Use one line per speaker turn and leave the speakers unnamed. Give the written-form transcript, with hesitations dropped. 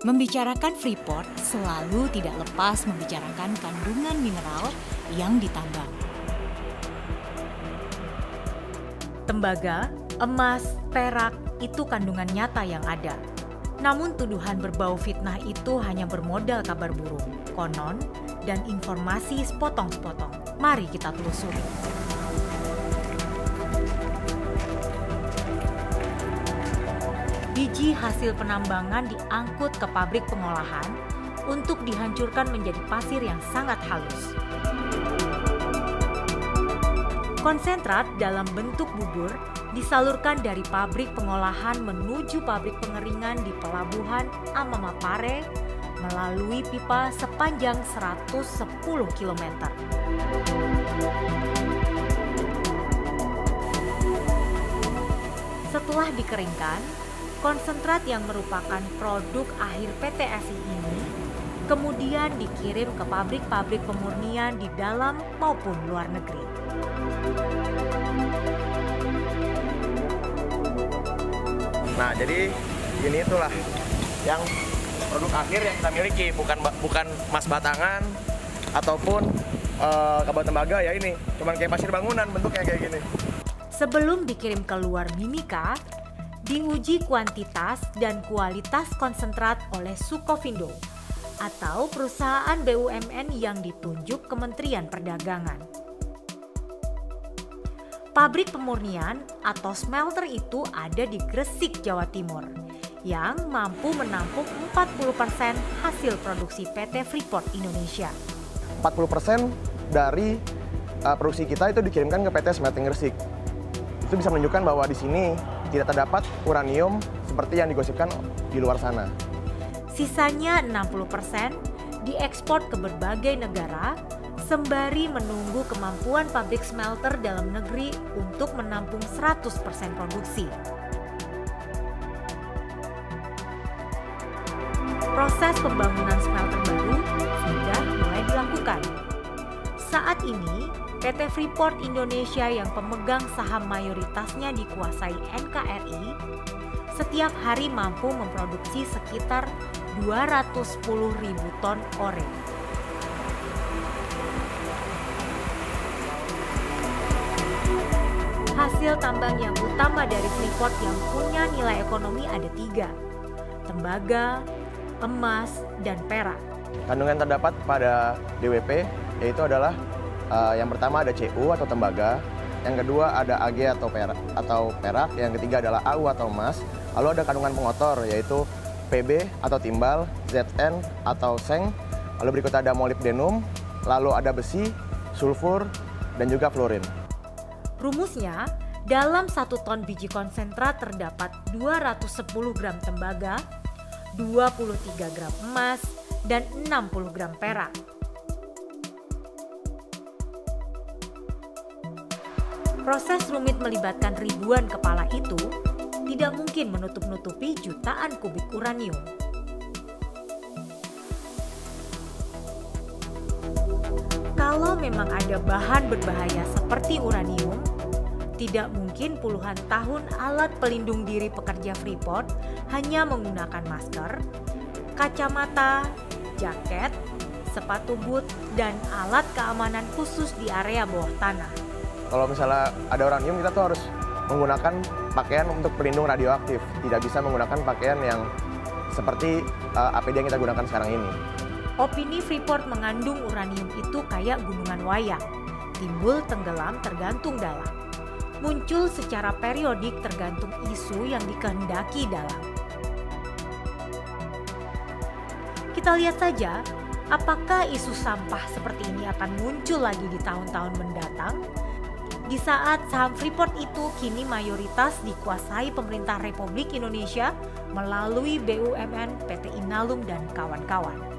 Membicarakan Freeport selalu tidak lepas membicarakan kandungan mineral yang ditambang. Tembaga, emas, perak itu kandungan nyata yang ada. Namun tuduhan berbau fitnah itu hanya bermodal kabar burung, konon, dan informasi sepotong-sepotong. Mari kita telusuri. Biji hasil penambangan diangkut ke pabrik pengolahan untuk dihancurkan menjadi pasir yang sangat halus. Konsentrat dalam bentuk bubur disalurkan dari pabrik pengolahan menuju pabrik pengeringan di pelabuhan Amamapare melalui pipa sepanjang 110 km. Setelah dikeringkan, konsentrat yang merupakan produk akhir PT FI ini kemudian dikirim ke pabrik-pabrik pemurnian di dalam maupun luar negeri.
Nah, jadi ini itulah yang produk akhir yang kita miliki, bukan emas batangan ataupun kabel tembaga ya ini, cuman kayak pasir bangunan bentuknya kayak gini.
Sebelum dikirim ke luar Mimika, diuji kuantitas dan kualitas konsentrat oleh Sukovindo atau perusahaan BUMN yang ditunjuk Kementerian Perdagangan. Pabrik pemurnian atau smelter itu ada di Gresik, Jawa Timur, yang mampu menampung 40% hasil produksi PT Freeport Indonesia.
40% dari produksi kita itu dikirimkan ke PT Smelting Gresik. Itu bisa menunjukkan bahwa di sini tidak terdapat uranium seperti yang digosipkan di luar sana.
Sisanya 60% diekspor ke berbagai negara sembari menunggu kemampuan pabrik smelter dalam negeri untuk menampung 100% produksi. Proses pembangunan smelter baru sudah mulai dilakukan. Saat ini, PT Freeport Indonesia yang pemegang saham mayoritasnya dikuasai NKRI, setiap hari mampu memproduksi sekitar 210.000 ton ore. Hasil tambang yang utama dari Freeport yang punya nilai ekonomi ada 3, tembaga, emas, dan perak.
Kandungan terdapat pada DWP yaitu adalah yang pertama ada CU atau tembaga, yang kedua ada AG atau perak, yang ketiga adalah AU atau emas, lalu ada kandungan pengotor yaitu PB atau timbal, ZN atau seng, lalu berikut ada molibdenum, lalu ada besi, sulfur, dan juga fluorin.
Rumusnya, dalam 1 ton biji konsentrat terdapat 210 gram tembaga, 23 gram emas, dan 60 gram perak. Proses rumit melibatkan ribuan kepala itu tidak mungkin menutup-nutupi jutaan kubik uranium. Kalau memang ada bahan berbahaya seperti uranium, tidak mungkin puluhan tahun alat pelindung diri pekerja Freeport hanya menggunakan masker, kacamata, jaket, sepatu boot, dan alat keamanan khusus di area bawah tanah.
Kalau misalnya ada uranium, kita tuh harus menggunakan pakaian untuk pelindung radioaktif. Tidak bisa menggunakan pakaian yang seperti APD yang kita gunakan sekarang ini.
Opini Freeport mengandung uranium itu kayak gunungan wayang, timbul tenggelam tergantung dalam. Muncul secara periodik tergantung isu yang dikehendaki dalam. Kita lihat saja, apakah isu sampah seperti ini akan muncul lagi di tahun-tahun mendatang? Di saat saham Freeport itu kini mayoritas dikuasai pemerintah Republik Indonesia melalui BUMN PT Inalum dan kawan-kawan.